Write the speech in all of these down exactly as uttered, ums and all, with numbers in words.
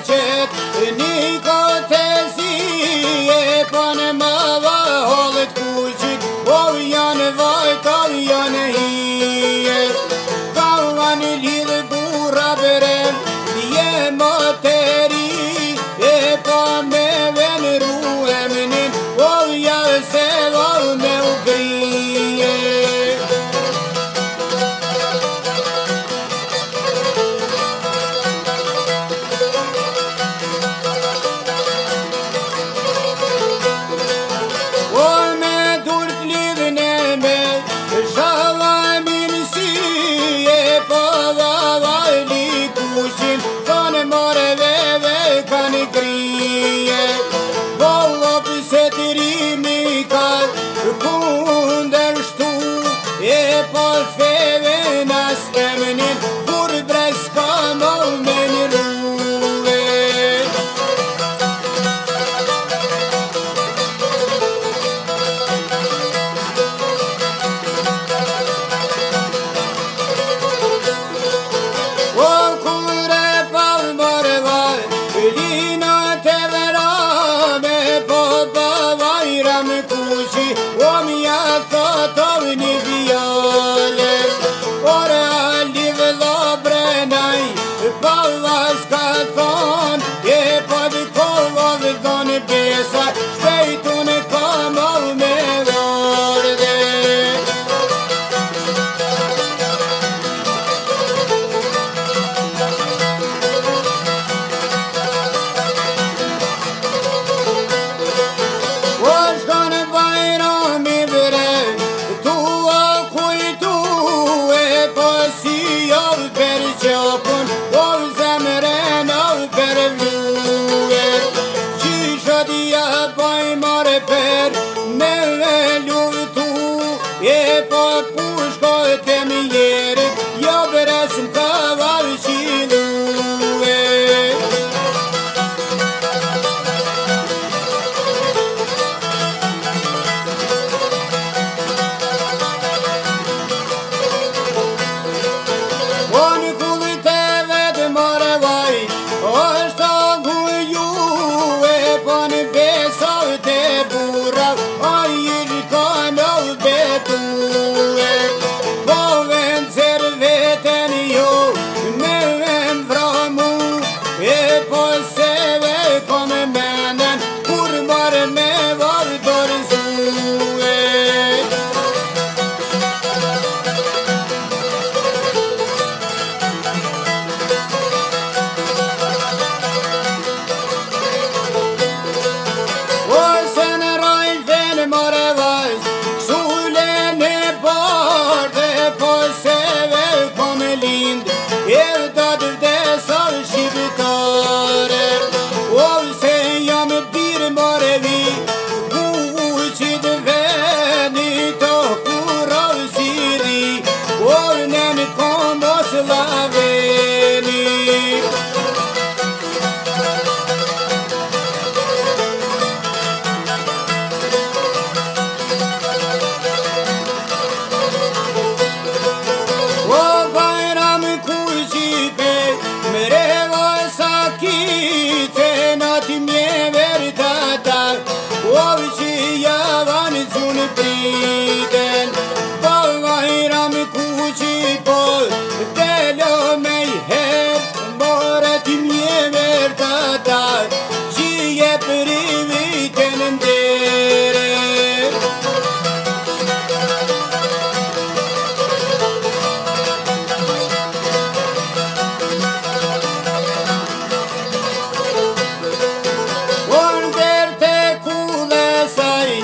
qet Niko të si e pon më vahollët kuqit O janë vajt, o janë hije Kavan lidhë burra berev Je më të ri E po me venru emnin O janë se val me u grije E po feve nas emnin Kur breska më me një ruve O kur e pal mërë vaj Lina të verame Po bavajram kuqi O mja thotov një vjale Ore ali vëllo brenaj Pavas ka thon E pod kovov dhon besa Shpejtun kamov me vorde O shkon bajram i vre Tua kujtu e po si jov per qopun O zemren o per vlue Qisho dhja baj mare per Me luftu E po pushko të mjerit Jo beres më kavar qilue O një kullit e vetë mare vaj është agu ju e po në besov të burav O i kanov betue Po vend zer veten jo me vend vramu E po seve kom menen kur mare me vardor zue Priten, po vajram kuqi po Delo me i her, more ti mje vertata Qi je priviten ndere Order te kule saj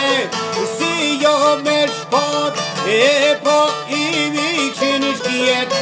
E po i vikin shkjet